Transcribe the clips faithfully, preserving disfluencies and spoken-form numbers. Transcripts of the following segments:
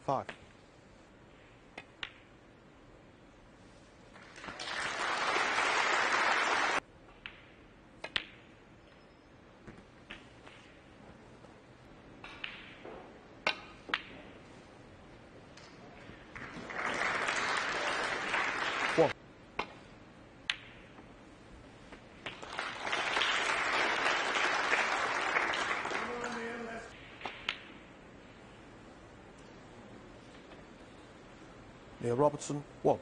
Five. One. Neil Robertson, one.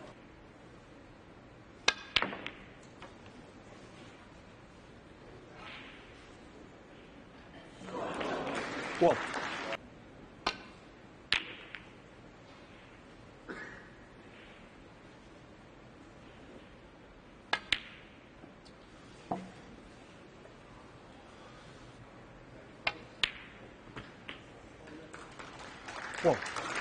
One. One.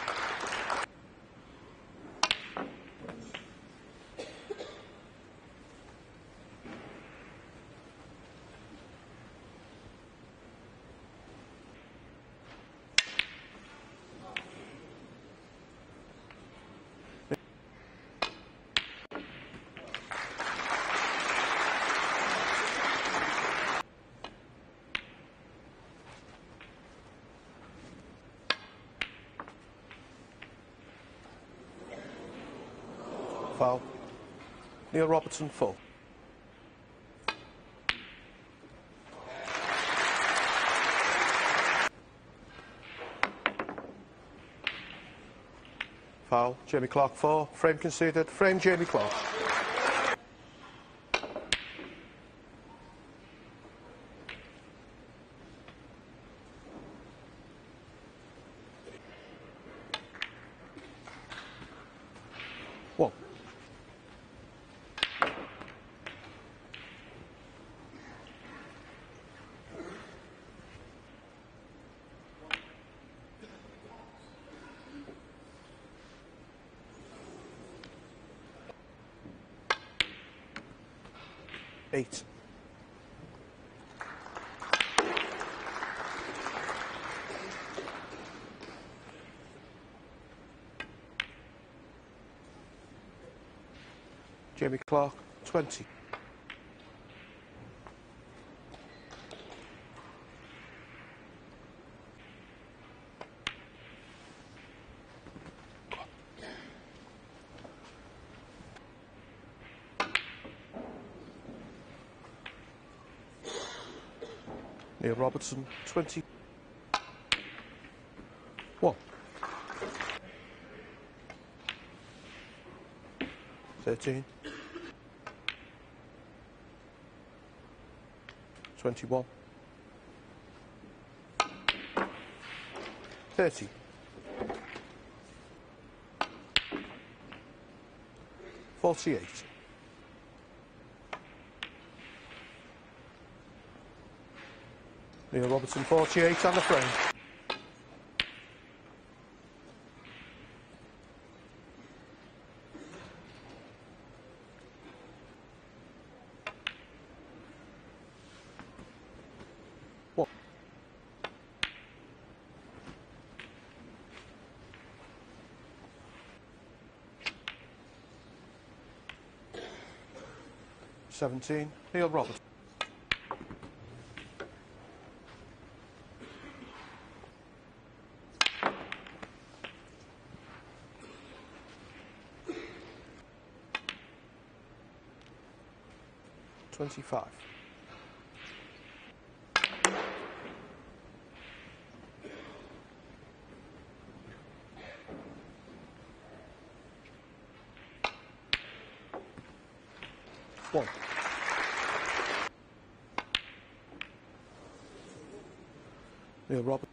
Foul. Neil Robertson, full. Foul. Jamie Clark, four. Frame conceded. Frame Jamie Clark. One. Eight. Jamie Clark, twenty. Neil Robertson, twenty. One. Thirteen. Twenty-one. Thirty. Forty-eight. Neil Robertson, forty-eight on the frame. One. Seventeen. Neil Robertson. Twenty-five. One. Neil Robertson.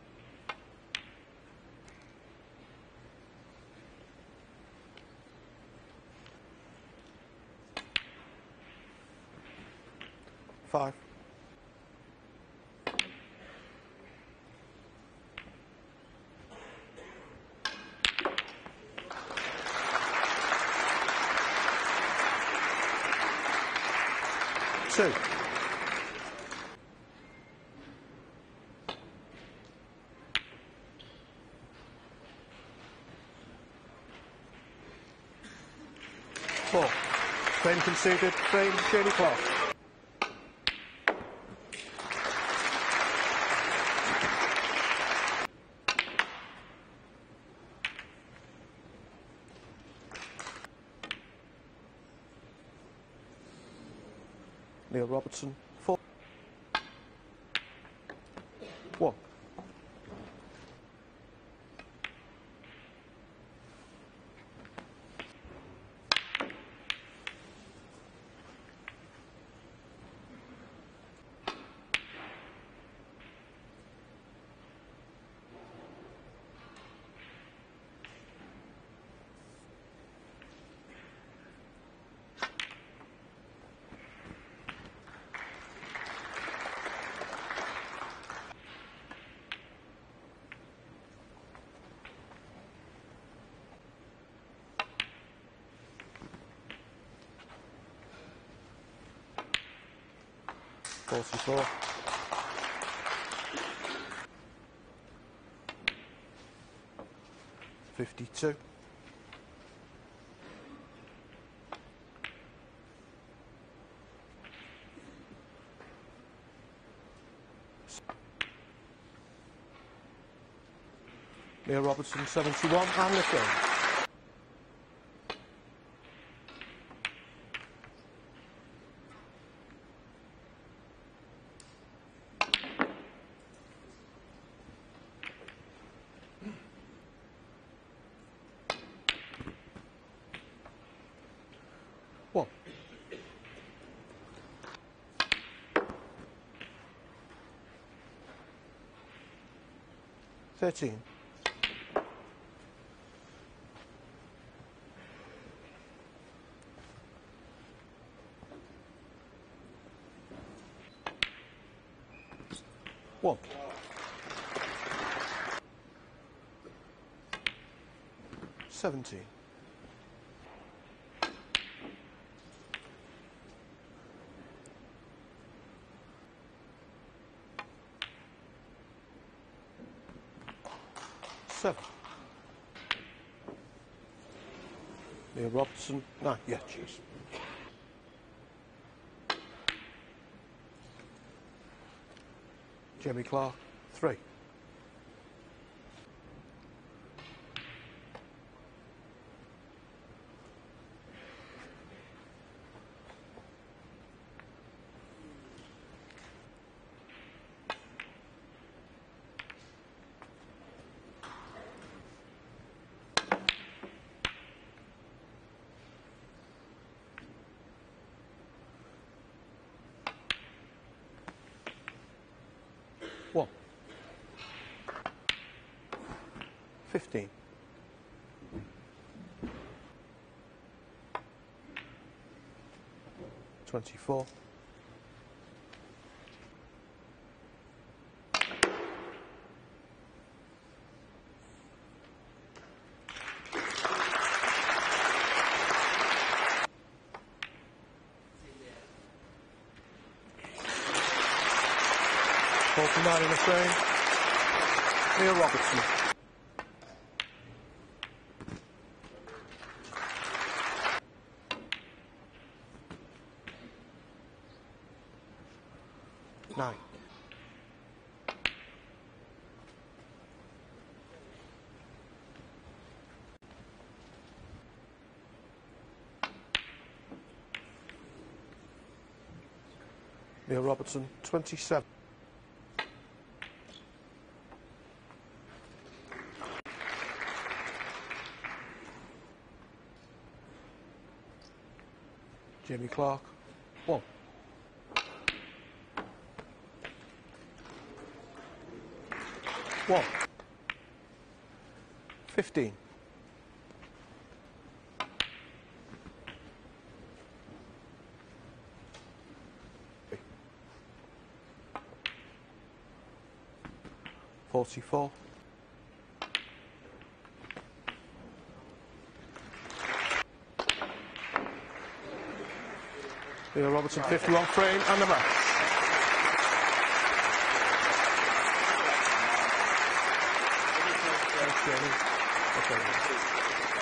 Five. Two. four. Frame conceded. Frame, Jamie Clark. Neil Robertson, four. One. forty-four. fifty-two. Neil Robertson, seventy-one, and the frame. One. Thirteen. One. Seventeen. Seven. Neil Robertson, nine. Yeah, jeez. Jamie Clark, three. One. Fifteen. Twenty-four. forty-nine in the frame. Neil Robertson. Nine. Neil Robertson, twenty-seven. Jamie Clark, one. One. Fifteen. Forty-four. Neil Robertson, fifty-one frame and the match. Okay.